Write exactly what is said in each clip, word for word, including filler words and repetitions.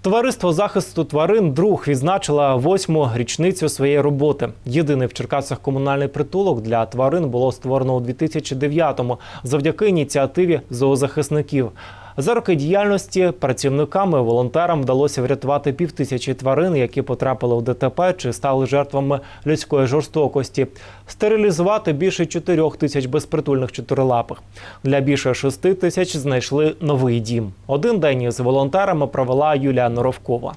Товариство захисту тварин «Друг» відзначило восьму річницю своєї роботи. Єдиний в Черкасах комунальний притулок для тварин було створено у дві тисячі дев'ятому завдяки ініціативі зоозахисників. За роки діяльності працівникам і волонтерам вдалося врятувати півтисячі тварин, які потрапили в ДТП чи стали жертвами людської жорстокості. Стерилізувати більше чотирьох тисяч безпритульних чотирилапих. Для більше шести тисяч знайшли новий дім. Один день із волонтерами провела Юлія Норовкова.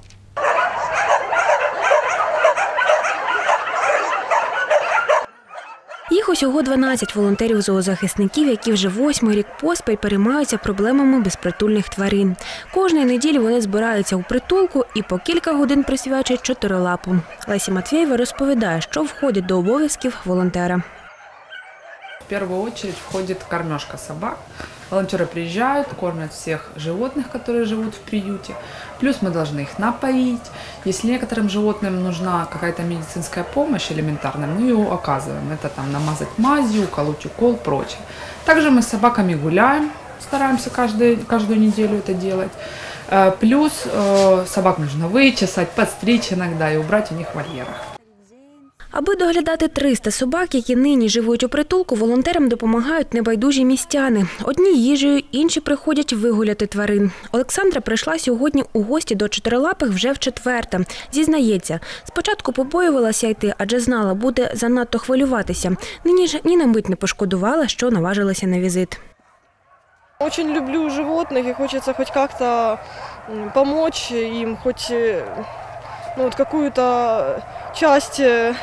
Їх усього дванадцять волонтерів-зоозахисників, які вже восьмий рік поспіль переймаються проблемами безпритульних тварин. Кожної неділі вони збираються у притулку і по кілька годин присвячують чотирилапим. Леся Матвєєва розповідає, що входить до обов'язків волонтера. В первую очередь входит кормежка собак. Волонтеры приезжают, кормят всех животных, которые живут в приюте. Плюс мы должны их напоить. Если некоторым животным нужна какая-то медицинская помощь элементарная, мы ее оказываем. Это там намазать мазью, уколоть укол, прочее. Также мы с собаками гуляем, стараемся каждую, каждую неделю это делать. Плюс собак нужно вычесать, подстричь иногда и убрать у них в вольерах. Аби доглядати триста собак, які нині живуть у притулку, волонтерам допомагають небайдужі містяни. Одні їжею, інші приходять вигуляти тварин. Олександра прийшла сьогодні у гості до чотирилапих вже вчетверте. Зізнається, спочатку побоювалася йти, адже знала, буде занадто хвилюватися. Нині ж ні на мить не пошкодувала, що наважилася на візит. Очень люблю животных и хочется хоть как-то помочь им, хоть ну, вот какую-то часть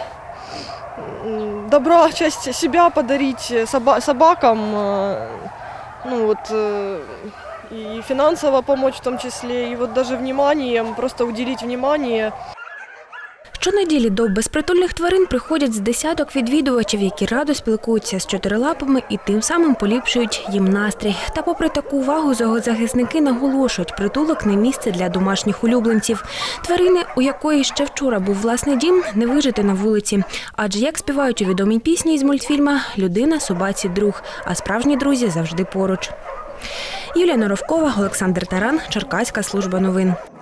добра, часть себя подарить собакам, ну вот, и финансово помочь в том числе, и вот даже вниманием, просто уделить внимание. Щонеділі до безпритульних тварин приходять з десяток відвідувачів, які радо спілкуються з чотирилапими і тим самим поліпшують їм настрій. Та попри таку увагу зоозахисники наголошують, притулок не місце для домашніх улюбленців. Тварини, у якої ще вчора був власний дім, не вижити на вулиці. Адже, як співають у відомій пісні із мультфільма, людина собаці друг, а справжні друзі завжди поруч. Юлія Норовкова, Олександр Таран, Черкаська служба новин.